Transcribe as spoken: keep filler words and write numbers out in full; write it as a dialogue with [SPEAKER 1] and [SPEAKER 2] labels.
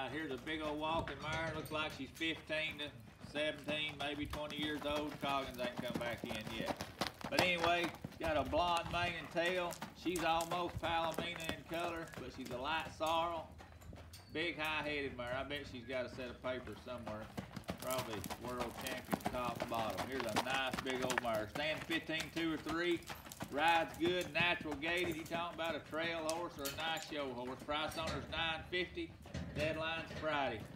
[SPEAKER 1] right, here's a big old walking mare. Looks like she's fifteen to seventeen, maybe twenty years old. Coggins ain't come back in yet. But anyway, got a blonde mane and tail. She's almost Palomino in color, but she's a light sorrel. Big high-headed mare. I bet she's got a set of papers somewhere. Probably world champion top and bottom. Here's a nice big old mare. Stands fifteen two or three. Rides good, natural gaited. You talking about a trail horse or a nice show horse. Price on her is nine fifty. Deadline's Friday.